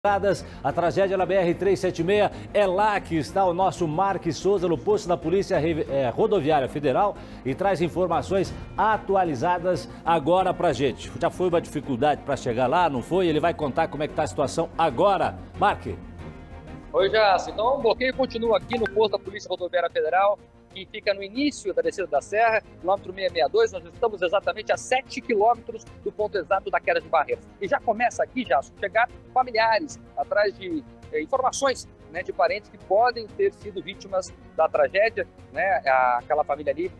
A tragédia na BR-376 é lá que está o nosso Mark Souza, no posto da Polícia Rodoviária Federal, e traz informações atualizadas agora pra gente. Já foi uma dificuldade para chegar lá, não foi? Ele vai contar como é que está a situação agora. Mark. Oi, Jasso. Então, o bloqueio continua aqui no posto da Polícia Rodoviária Federal, que fica no início da descida da serra, quilômetro 662. Nós estamos exatamente a 7 quilômetros do ponto exato da queda de barreiras. E já começa aqui, Jasso, chegar familiares atrás de informações, né, de parentes que podem ter sido vítimas da tragédia. Né? Aquela família ali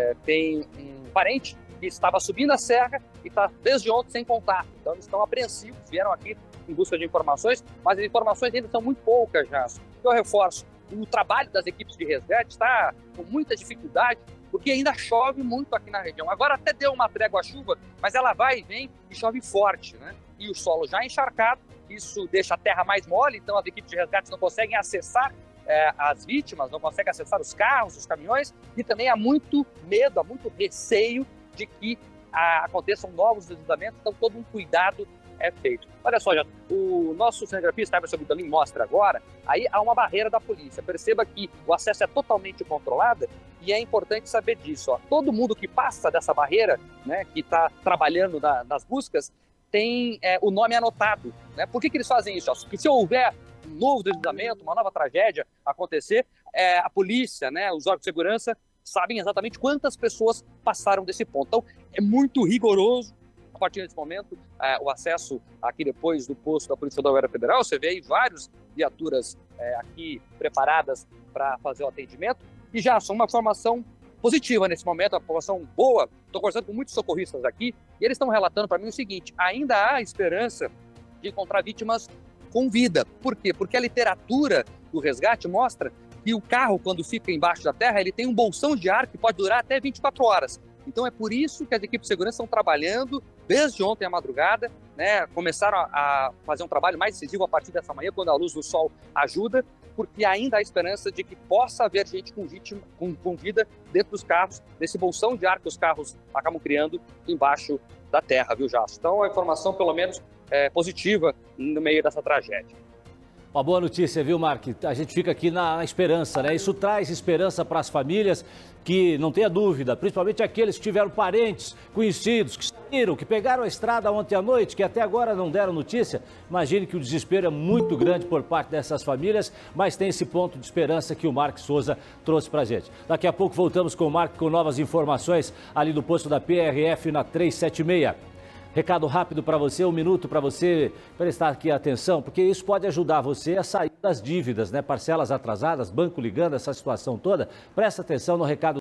tem um parente que estava subindo a serra e está desde ontem sem contato. Então, eles estão apreensivos, vieram aqui em busca de informações, mas as informações ainda são muito poucas, Jasso. Eu reforço. O trabalho das equipes de resgate está com muita dificuldade, porque ainda chove muito aqui na região. Agora até deu uma trégua à chuva, mas ela vai e vem e chove forte, né? E o solo já encharcado, isso deixa a terra mais mole, então as equipes de resgate não conseguem acessar as vítimas, não conseguem acessar os carros, os caminhões, e também há muito medo, há muito receio de que aconteçam novos deslizamentos, então todo um cuidado é feito. Olha só, já, o nosso cinegrafista Emerson Guidolin mostra agora, aí há uma barreira da polícia. Perceba que o acesso é totalmente controlado e é importante saber disso. Ó. Todo mundo que passa dessa barreira, né, que está trabalhando nas buscas, tem o nome anotado. Né? Por que eles fazem isso? Ó? Porque se houver um novo deslizamento, uma nova tragédia acontecer, a polícia, né, os órgãos de segurança, sabem exatamente quantas pessoas passaram desse ponto. Então, é muito rigoroso. A partir desse momento, o acesso aqui depois do posto da Polícia Rodoviária Federal, você vê aí várias viaturas aqui preparadas para fazer o atendimento, e já são uma informação positiva nesse momento, uma informação boa. Estou conversando com muitos socorristas aqui, e eles estão relatando para mim o seguinte: ainda há esperança de encontrar vítimas com vida. Por quê? Porque a literatura do resgate mostra que o carro, quando fica embaixo da terra, ele tem um bolsão de ar que pode durar até 24 horas. Então é por isso que as equipes de segurança estão trabalhando desde ontem à madrugada, né? Começaram a fazer um trabalho mais decisivo a partir dessa manhã, quando a luz do sol ajuda, porque ainda há esperança de que possa haver gente com vida dentro dos carros, nesse bolsão de ar que os carros acabam criando embaixo da terra, viu, Jasso? Então a informação, pelo menos, é positiva no meio dessa tragédia. Uma boa notícia, viu, Mark? A gente fica aqui na esperança, né? Isso traz esperança para as famílias, que não tenha dúvida, principalmente aqueles que tiveram parentes, conhecidos, que saíram, que pegaram a estrada ontem à noite, que até agora não deram notícia. Imagine que o desespero é muito grande por parte dessas famílias, mas tem esse ponto de esperança que o Mark Souza trouxe para a gente. Daqui a pouco voltamos com o Mark com novas informações ali do posto da PRF na 376. Recado rápido para você, 1 minuto para você prestar aqui atenção, porque isso pode ajudar você a sair das dívidas, né? Parcelas atrasadas, banco ligando, essa situação toda. Presta atenção no recado.